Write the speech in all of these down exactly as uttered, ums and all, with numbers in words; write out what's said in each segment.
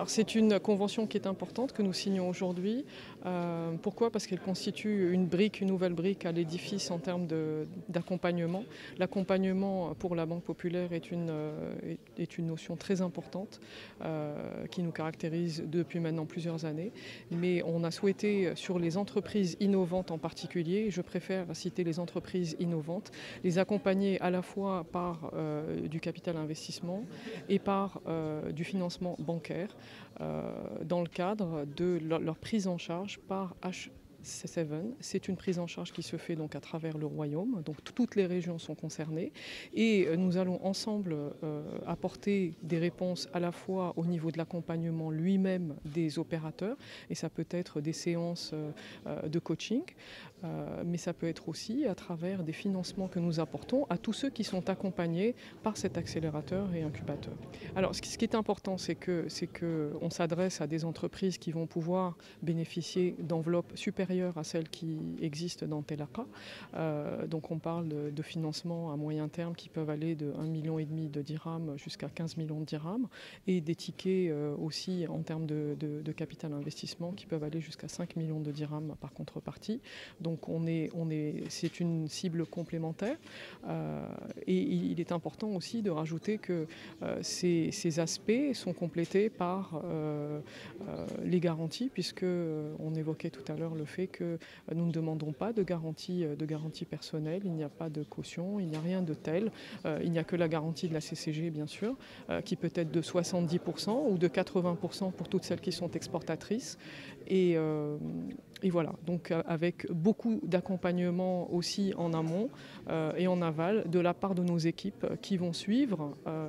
Alors c'est une convention qui est importante que nous signons aujourd'hui. Euh, pourquoi? Parce qu'elle constitue une brique, une nouvelle brique à l'édifice en termes de- d'accompagnement. L'accompagnement pour la Banque Populaire est une, euh, est, est une notion très importante euh, qui nous caractérise depuis maintenant plusieurs années. Mais on a souhaité, sur les entreprises innovantes en particulier, je préfère citer les entreprises innovantes, les accompagner à la fois par euh, du capital investissement et par euh, du financement bancaire euh, dans le cadre de leur, leur prise en charge par H sept. C'est une prise en charge qui se fait donc à travers le royaume, donc toutes les régions sont concernées et nous allons ensemble euh, apporter des réponses à la fois au niveau de l'accompagnement lui-même des opérateurs, et ça peut être des séances euh, de coaching, euh, mais ça peut être aussi à travers des financements que nous apportons à tous ceux qui sont accompagnés par cet accélérateur et incubateur. Alors ce qui est important, c'est que, c'est qu'on s'adresse à des entreprises qui vont pouvoir bénéficier d'enveloppes supérieures à celles qui existent dans Telaka. Euh, donc on parle de, de financements à moyen terme qui peuvent aller de un virgule cinq million de dirhams jusqu'à quinze millions de dirhams, et des tickets euh, aussi en termes de, de, de capital investissement qui peuvent aller jusqu'à cinq millions de dirhams par contrepartie. Donc on est, on est, c'est une cible complémentaire euh, et il est important aussi de rajouter que euh, ces, ces aspects sont complétés par euh, euh, les garanties, puisque euh, on évoquait tout à l'heure le fait que nous ne demandons pas de garantie, de garantie personnelle, il n'y a pas de caution, il n'y a rien de tel, euh, il n'y a que la garantie de la C C G bien sûr, euh, qui peut être de soixante-dix pour cent ou de quatre-vingts pour cent pour toutes celles qui sont exportatrices. Et, euh, et voilà, donc euh, avec beaucoup d'accompagnement aussi en amont euh, et en aval de la part de nos équipes qui vont suivre euh,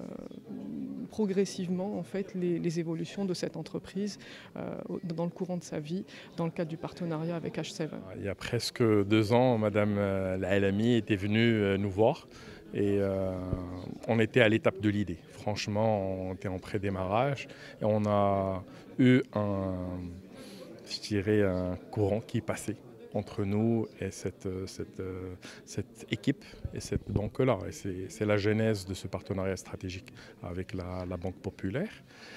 progressivement en fait les, les évolutions de cette entreprise euh, dans le courant de sa vie, dans le cadre du partenariat avec H sept. Il y a presque deux ans, Madame euh, la L M I était venue euh, nous voir et euh, on était à l'étape de l'idée. Franchement, on était en pré-démarrage et on a eu un, je dirais, un courant qui passait entre nous et cette, cette, cette équipe et cette banque-là. Et c'est, c'est la genèse de ce partenariat stratégique avec la, la Banque Populaire.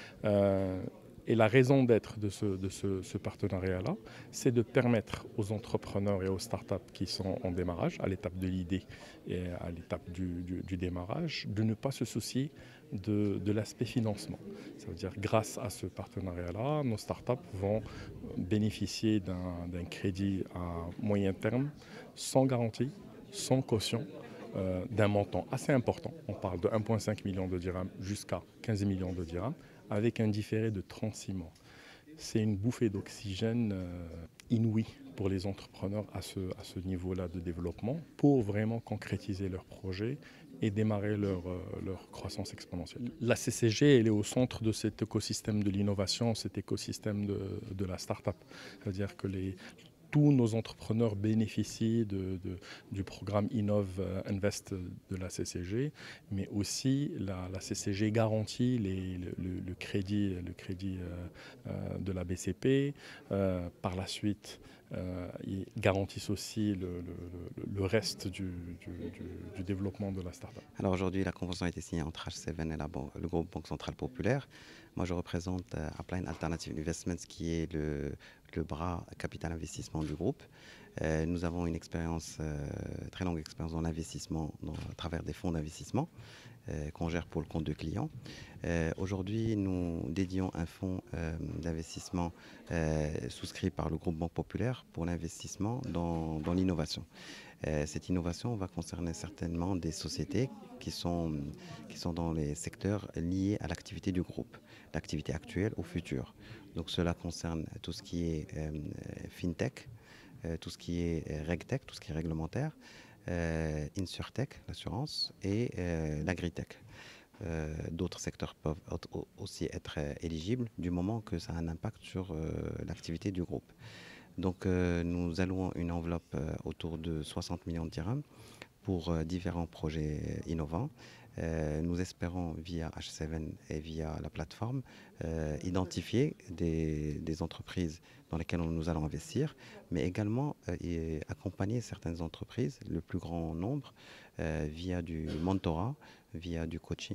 Euh, Et la raison d'être de ce, de ce, ce partenariat-là, c'est de permettre aux entrepreneurs et aux startups qui sont en démarrage, à l'étape de l'idée et à l'étape du, du, du démarrage, de ne pas se soucier de, de l'aspect financement. Ça veut dire grâce à ce partenariat-là, nos startups vont bénéficier d'un, d'un crédit à moyen terme, sans garantie, sans caution, euh, d'un montant assez important. On parle de un virgule cinq million de dirhams jusqu'à quinze millions de dirhams, avec un différé de trente-six mois. C'est une bouffée d'oxygène euh, inouïe pour les entrepreneurs à ce, à ce niveau-là de développement, pour vraiment concrétiser leurs projets et démarrer leur, euh, leur croissance exponentielle. La C C G, elle est au centre de cet écosystème de l'innovation, cet écosystème de, de la start-up. C'est-à-dire que les, tous nos entrepreneurs bénéficient de, de, du programme Innov Invest de la C C G, mais aussi la, la C C G garantit les, le, le, crédit, le crédit euh, de la B C P. Euh, par la suite, euh, ils garantissent aussi le, le, le reste du, du, du, du développement de la start-up. Alors aujourd'hui, la convention a été signée entre H sept et la banque, le groupe Banque Centrale Populaire. Moi, je représente euh, Upline Alternative Investments, qui est le, le bras capital investissement du groupe. Euh, nous avons une expérience, euh, très longue expérience dans l'investissement à travers des fonds d'investissement euh, qu'on gère pour le compte de clients. Euh, aujourd'hui, nous dédions un fonds euh, d'investissement euh, souscrit par le groupe Banque Populaire pour l'investissement dans, dans l'innovation. Euh, cette innovation va concerner certainement des sociétés qui sont, qui sont dans les secteurs liés à l'activité du groupe, l'activité actuelle ou future. Donc cela concerne tout ce qui est euh, FinTech, euh, tout ce qui est RegTech, tout ce qui est réglementaire, euh, InsurTech, l'assurance, et euh, l'agritech. Euh, d'autres secteurs peuvent aussi être éligibles du moment que ça a un impact sur euh, l'activité du groupe. Donc euh, nous allouons une enveloppe euh, autour de soixante millions de dirhams pour euh, différents projets innovants. Euh, nous espérons via H sept et via la plateforme euh, identifier des, des entreprises dans lesquelles nous allons investir, mais également euh, et accompagner certaines entreprises, le plus grand nombre, euh, via du mentorat, via du coaching,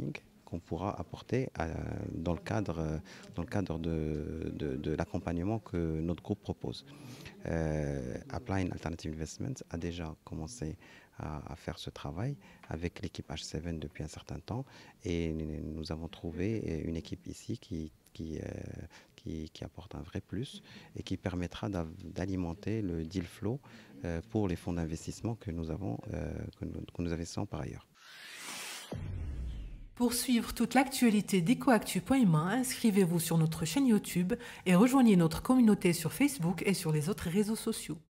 qu'on pourra apporter à, dans le cadre, dans le cadre de, de, de l'accompagnement que notre groupe propose. Euh, Appline Alternative Investments a déjà commencé à, à faire ce travail avec l'équipe H sept depuis un certain temps et nous avons trouvé une équipe ici qui, qui, euh, qui, qui apporte un vrai plus et qui permettra d'alimenter le deal flow euh, pour les fonds d'investissement que nous avons, euh, que nous, que nous investissons par ailleurs. Pour suivre toute l'actualité d'Ecoactu point humain, inscrivez-vous sur notre chaîne YouTube et rejoignez notre communauté sur Facebook et sur les autres réseaux sociaux.